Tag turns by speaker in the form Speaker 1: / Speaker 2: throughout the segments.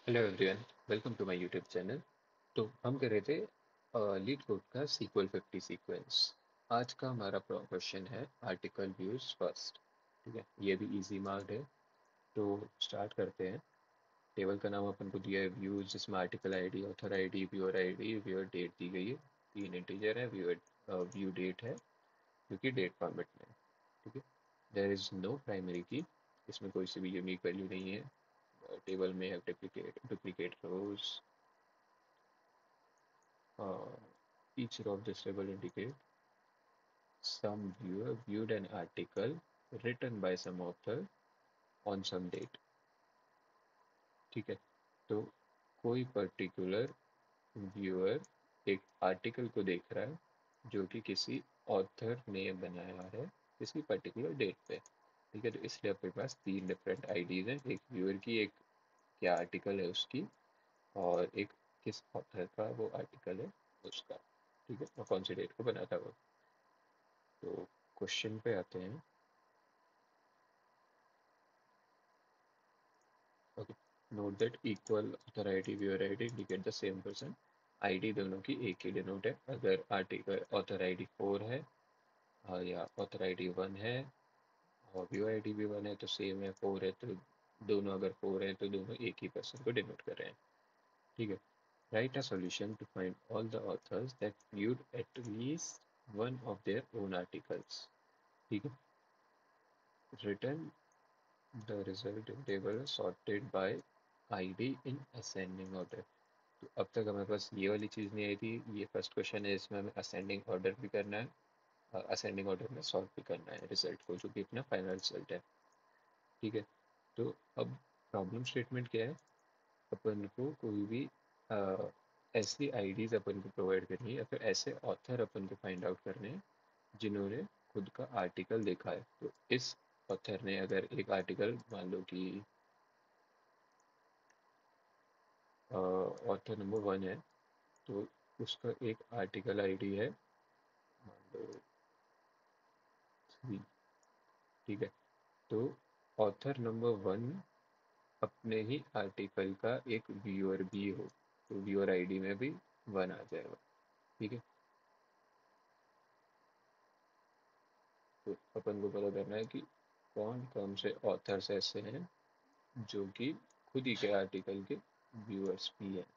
Speaker 1: Hello everyone, welcome to my YouTube channel. तो हम कर रहे थे लीड कोड का सीक्वल 50 सीक्वेंस। आज का हमारा क्वेश्चन है आर्टिकल व्यूज फर्स्ट। ठीक है, ये भी इजी मार्क्ड है। तो स्टार्ट करते हैं। टेबल का नाम अपन को दिया है व्यूज, जिसमें article ID, author ID, viewer date दी गई है। तीन इंटीजर है, व्यू डेट है जो कि डेट फॉर्मेट में है। ठीक है, देयर इज नो प्राइमरी की, इसमें कोई सी भी यूनिक वैल्यू नहीं है। टेबल में है duplicate rows. Each row of this table indicate some viewer viewed an article written by some author on some date. ठीक है, तो कोई पर्टिकुलर व्यूअर एक आर्टिकल को देख रहा है जो कि किसी ऑथर ने बनाया है किसी पर्टिकुलर डेट पे। ठीक है, तो इसलिए अपने पास तीन डिफरेंट आईडीज हैं, एक व्यूअर की, एक क्या आर्टिकल है उसकी, और एक किस ऑथर का वो आर्टिकल है उसका। ठीक है, और कौन सी डेट को बना था वो। तो क्वेश्चन पे आते हैं। Okay, note that equal author ID viewer ID indicate the same person. ID दोनों की एक ही डिनोट है। अगर आर्टिकल ऑथर आईडी 4 है या ऑथर आईडी 1 है और व्यूअर आईडी भी 1 है तो सेम है। 4 है तो दोनों, अगर 4 है तो दोनों एक ही पर्सन को डिनोट कर रहे हैं। ठीक है, write a solution to find all the authors that viewed at least one of their own articles. ठीक है, return the result in table sorted by ID in ascending order। तो अब तक हमारे पास ये वाली चीज़ नहीं आई थी। ये फर्स्ट क्वेश्चन है, इसमें हमें असेंडिंग ऑर्डर भी करना है, असेंडिंग ऑर्डर में सॉर्ट भी करना है रिजल्ट को, जो कि अपना फाइनल रिजल्ट है। ठीक है, तो अब प्रॉब्लम स्टेटमेंट क्या है। अपन को कोई भी अ, ऐसी आईडीज अपन को प्रोवाइड करनी है या फिर ऐसे ऑथर अपन को फाइंड आउट करने हैं जिन्होंने खुद का आर्टिकल देखा है। तो इस ऑथर ने अगर एक आर्टिकल, मान लो कि ऑथर नंबर 1 है, तो उसका एक आर्टिकल आईडी है, मान लो 3। ठीक है, तो ऑथर नंबर 1 अपने ही आर्टिकल का एक व्यूअर भी हो तो व्यूअर आईडी में भी 1 आ जाएगा। ठीक है, तो अपन को पता करना है कि कौन कौन से ऑथर्स ऐसे हैं जो कि खुद ही के आर्टिकल के व्यूअर्स भी हैं।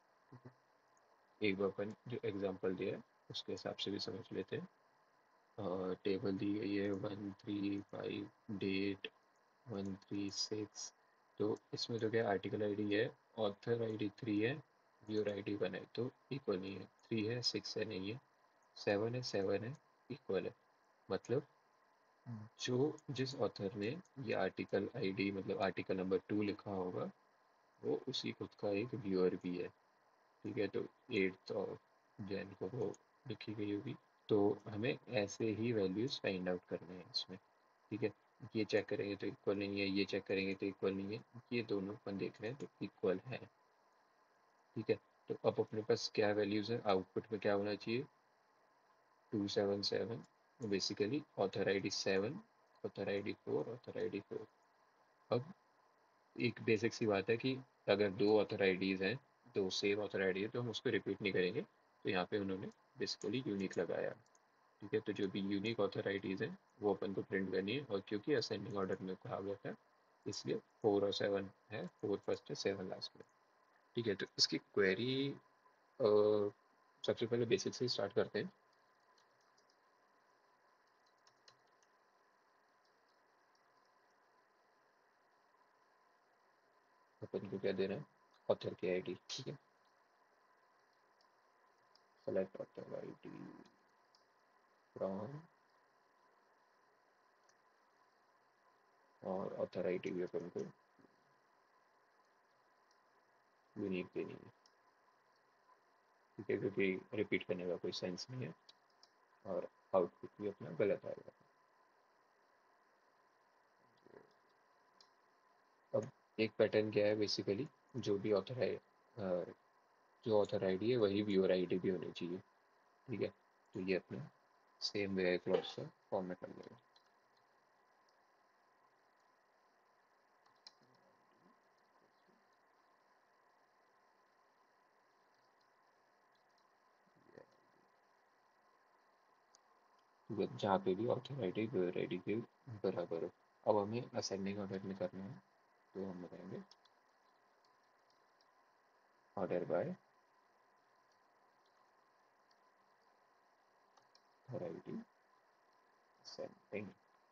Speaker 1: एक बार अपन जो एग्जांपल दिया है उसके हिसाब से भी समझ लेते हैं। टेबल दी गई है 135 डेट 136। तो इसमें तो क्या आर्टिकल आईडी है, ऑथर आईडी 3 है, व्यूअर आईडी 1 है, तो इक्वल नहीं है। 3 है, 6 है, नहीं है। 7 है, 7 है, इक्वल है। मतलब जो जिस ऑथर ने ये आर्टिकल आईडी मतलब आर्टिकल नंबर 2 लिखा होगा वो उसी खुद का एक व्यूअर भी है। ठीक है, तो 8 ऑफ जैन को वो लिखी गई होगी। तो हमें ऐसे ही वैल्यूज फाइंड आउट करने हैं इसमें। ठीक है, ये चेक करेंगे तो इक्वल नहीं है, ये चेक करेंगे तो इक्वल नहीं है, ये दोनों अपन देख रहे हैं तो इक्वल है। ठीक है, तो अब अपने पास क्या वैल्यूज है, आउटपुट में क्या होना चाहिए। 277, basically author ID 7, author ID 4, author ID 4। अब एक बेसिक सी बात है कि अगर दो ऑथर आईडीज हैं, दो सेम ऑथर आईडी है, तो हम उसको रिपीट नहीं करेंगे। तो यहाँ पे उन्होंने बेसिकली यूनिक लगाया। ठीक है, तो जो भी यूनिक ऑथर आईडीज हैं वो अपन को प्रिंट करनी है, और क्योंकि असेंडिंग ऑर्डर में कहा गया था इसलिए 4 और 7 है, 4 फर्स्ट है, 7 लास्ट में। ठीक है, तो इसकी क्वेरी सबसे पहले बेसिक से स्टार्ट करते हैं। अपन को क्या देना है, ऑथर की आईडी। ठीक है, सेलेक्ट ऑथर आईडी फ्रॉम, और ऑथर आईडी भी अपन को यूनिक देनी है। ठीक है, क्योंकि रिपीट करने का कोई सेंस नहीं है, और आउटपुट भी अपना गलत आएगा। अब एक पैटर्न क्या है, बेसिकली जो भी ऑथर है, जो ऑथर आईडी है वही व्यूअर आईडी भी होनी चाहिए। ठीक है, तो ये अपना सेम वे क्लॉज का फॉर्मेट बन जाएगा। जहाँ पे भी ऑथर आईडी व्यूअर आईडी के बराबर हो। अब हमें असेंडिंग ऑर्डर में करना है, तो हम बताएंगे order by author ID ascending.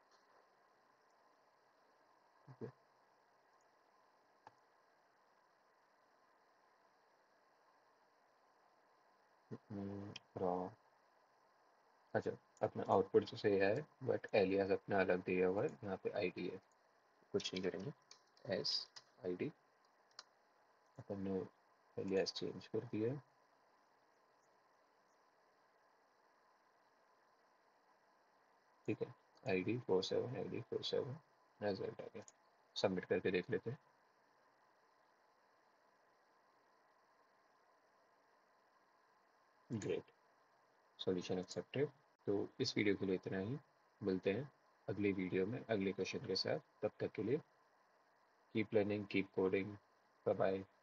Speaker 1: रॉ, अच्छा, अपना आउटपुट तो सही है, बट एलियास अपना अलग दिया हुआ है, यहाँ पे आईडी है, कुछ नहीं करेंगे। एस आईडी, अपन ने एलियास चेंज कर दिया है, ठीक है। ID 47 रिजल्ट आ गया। सबमिट करके देख लेते हैं। Great, solution accepted. तो इस वीडियो के लिए इतना ही, मिलते हैं अगली वीडियो में अगले क्वेश्चन के साथ। तब तक के लिए keep learning, keep coding, bye bye.